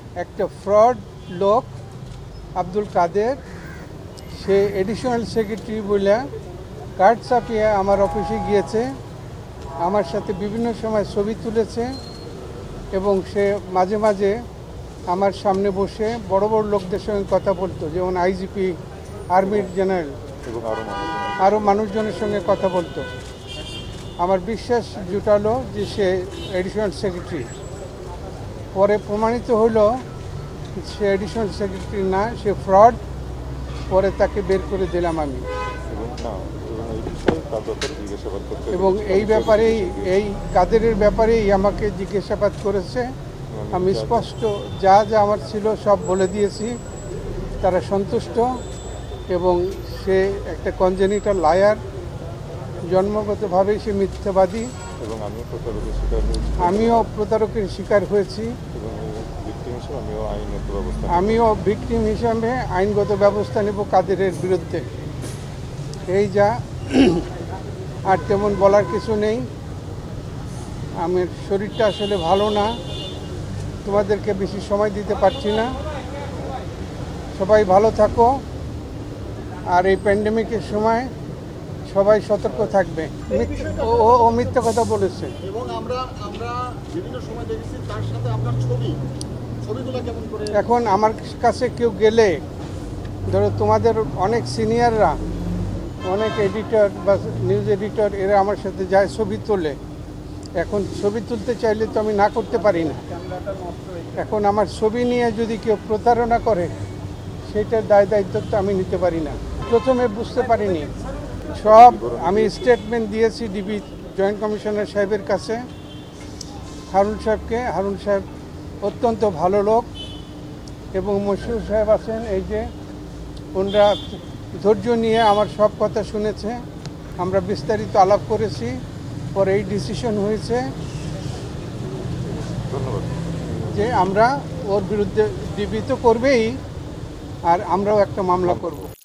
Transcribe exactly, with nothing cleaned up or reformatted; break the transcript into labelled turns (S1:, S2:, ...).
S1: একটা ফ্রড লোক আব্দুল কাদের, সে এডিশনাল সেক্রেটারি বলে কার্ড ছাপিয়ে আমার অফিসে গিয়েছে, আমার সাথে বিভিন্ন সময় ছবি তুলেছে এবং সে মাঝে মাঝে আমার সামনে বসে বড় বড় লোকদের সঙ্গে কথা বলতো, যেমন আইজিপি, আর্মির জেনারেল এবং আরও মানুষজনের সঙ্গে কথা বলতো। আমার বিশ্বাস জুটালো যে সে এডিশনাল সেক্রেটারি। পরে প্রমাণিত হলো সে এডিশনাল সেক্রেটারি না, সে ফ্রড। পরে তাকে বের করে দিলাম আমি। এবং এই ব্যাপারেই, এই কাদেরের ব্যাপারেই আমাকে জিজ্ঞাসাবাদ করেছে। আমি স্পষ্ট যা যা আমার ছিল সব বলে দিয়েছি, তারা সন্তুষ্ট। এবং সে একটা কনজেনিটাল লায়ার, জন্মগতভাবেই সে মিথ্যাবাদী। এবং আমিও প্রতারকের শিকার হয়েছি। আমিও ভিকটিম হিসাবে আইনগত ব্যবস্থা নেব কাদেরের বিরুদ্ধে। এই যা, আর তেমন বলার কিছু নেই। আমার শরীরটা আসলে ভালো না, তোমাদেরকে বেশি সময় দিতে পারছি না। সবাই ভালো থাকো, আর এই প্যান্ডেমিকের সময় সবাই সতর্ক থাকবে। ও ও মিথ্যা কথা বলেছে। এবং আমরা আমরা বিভিন্ন সময় দেখেছি তার সাথে আপনার ছবি, ছবিগুলো কেমন করে। এখন আমার কাছে কেউ গেলে, ধরো তোমাদের অনেক সিনিয়ররা, অনেক এডিটর বা নিউজ এডিটর, এরা আমার সাথে যায়, ছবি তোলে। এখন ছবি তুলতে চাইলে তো আমি না করতে পারি না। এখন আমার ছবি নিয়ে যদি কেউ প্রতারণা করে, সেটার দায় দায়িত্ব তো আমি নিতে পারি না। প্রথমে বুঝতে পারিনি, সব আমি স্টেটমেন্ট দিয়েছি ডিবি জয়েন্ট কমিশনার সাহেবের কাছে, হারুন সাহেবকে। হারুন সাহেব অত্যন্ত ভালো লোক, এবং মশিউর সাহেব আছেন এই যে, ওনারা ধৈর্য নিয়ে আমার সব কথা শুনেছে। আমরা বিস্তারিত আলাপ করেছি, পরে এই ডিসিশন হয়েছে যে আমরা ওর বিরুদ্ধে ডিবি তো করবেই, আর আমরাও একটা মামলা করব।